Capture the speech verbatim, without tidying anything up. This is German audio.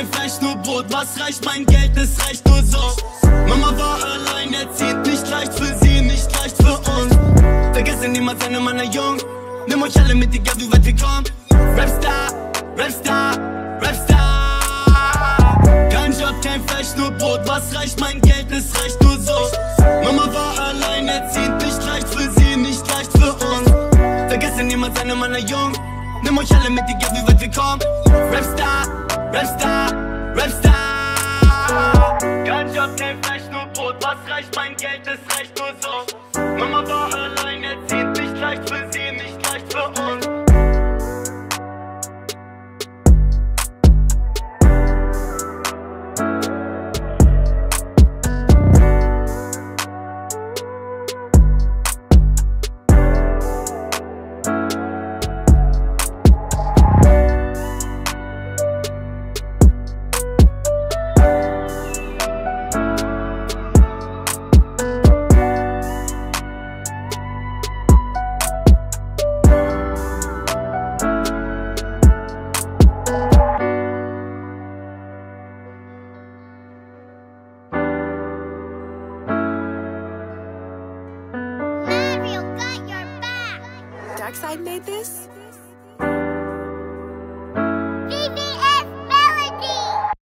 kein Fleisch, nur Brot. Was reicht mein Geld, es reicht nur so. Mama war allein, erzieht, nicht leicht für sie, nicht leicht für uns. Vergesse niemals eine meiner Jungen. Nimm euch alle mit, egal wie weit wir kommen. Rapstar, Rapstar, Rapstar. Kein Job, kein Fleisch, nur Brot. Was reicht mein Geld, es reicht nur so. Mama war allein, erzieht, nicht leicht für sie, nicht leicht für uns. Vergesse niemals eine meiner Jungen. Nimm euch alle mit, egal wie weit wir kommen. Rapstar, Rapstar, Rapstar. Kein Job, kein Fleisch, nur Brot. Was reicht mein Geld, es reicht nur so. Mama war allein, erzieht, nicht leicht für sie, nicht leicht für uns. Darkside made this?